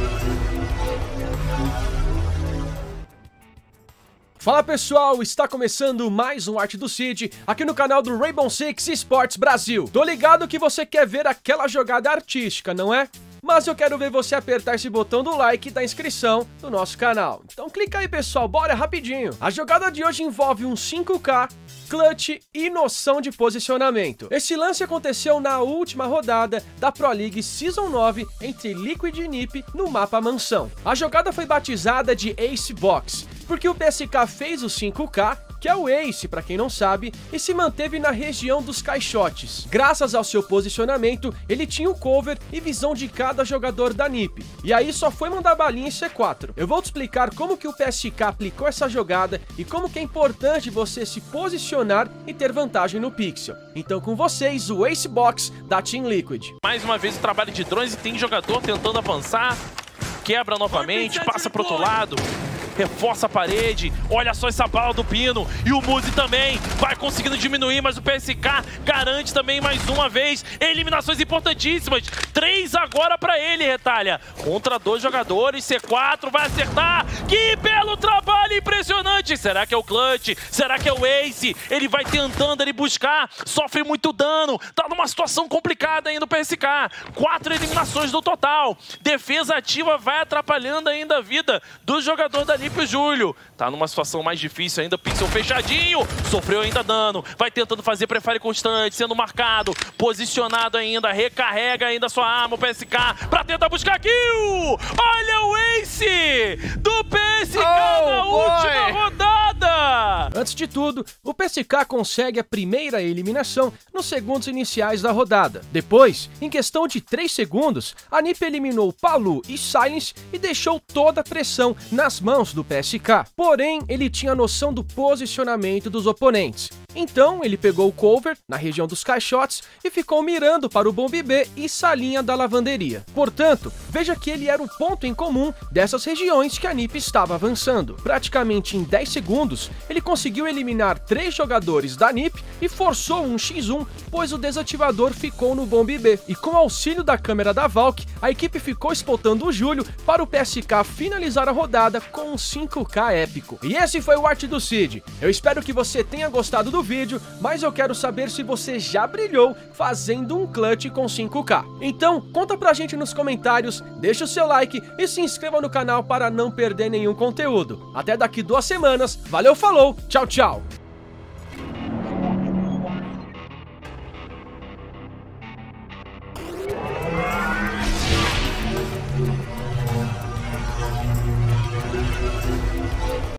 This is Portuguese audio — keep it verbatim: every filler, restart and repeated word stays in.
Fala pessoal, está começando mais um Arte do Cid aqui no canal do Rainbow Six Esportes Brasil. Tô ligado que você quer ver aquela jogada artística, não é? Mas eu quero ver você apertar esse botão do like e da inscrição no nosso canal. Então clica aí pessoal, bora rapidinho. A jogada de hoje envolve um cinco K, clutch e noção de posicionamento. Esse lance aconteceu na última rodada da Pro League Season nove entre Liquid e N I P no mapa Mansão. A jogada foi batizada de Ace Box, porque o P S K fez o cinco K, que é o Ace, pra quem não sabe, e se manteve na região dos caixotes. Graças ao seu posicionamento, ele tinha o cover e visão de cada jogador da N I P, e aí só foi mandar balinha em C quatro. Eu vou te explicar como que o P S K aplicou essa jogada e como que é importante você se posicionar e ter vantagem no pixel. Então com vocês, o Ace Box da Team Liquid. Mais uma vez o trabalho de drones e tem jogador tentando avançar, quebra novamente, passa pro outro lado. Reforça a parede, olha só essa bala do Pino, e o Muzi também vai conseguindo diminuir, mas o P S K garante também mais uma vez eliminações importantíssimas, três agora pra ele, Retalha, contra dois jogadores, C quatro vai acertar, que belo trabalho impressionante, será que é o clutch, será que é o Ace, ele vai tentando ele buscar, sofre muito dano, tá numa situação complicada ainda o P S K, quatro eliminações no total, defesa ativa vai atrapalhando ainda a vida do jogador da Lipe, o Júlio. Tá numa situação mais difícil ainda, pixel fechadinho, sofreu ainda dano, vai tentando fazer prefire constante, sendo marcado, posicionado ainda, recarrega ainda sua arma, o P S K, pra tentar buscar kill! Olha o Ace do P S K oh, na boy. última rodada! Antes de tudo, o P S K consegue a primeira eliminação nos segundos iniciais da rodada. Depois, em questão de três segundos, a N I P eliminou Palu e Silence e deixou toda a pressão nas mãos do P S K. Porém, ele tinha noção do posicionamento dos oponentes. Então, ele pegou o cover na região dos caixotes e ficou mirando para o Bombe B e salinha da lavanderia. Portanto, veja que ele era o ponto em comum dessas regiões que a N I P estava avançando. Praticamente em dez segundos, ele conseguiu eliminar três jogadores da N I P e forçou um contra um, pois o desativador ficou no Bombe B. E com o auxílio da câmera da Valk, a equipe ficou spotando o Júlio para o P S K finalizar a rodada com um cinco K épico. E esse foi o Arte do Cid. Eu espero que você tenha gostado do vídeo, mas eu quero saber se você já brilhou fazendo um clutch com cinco K. Então, conta pra gente nos comentários, deixa o seu like e se inscreva no canal para não perder nenhum conteúdo. Até daqui duas semanas, valeu, falou, tchau, tchau!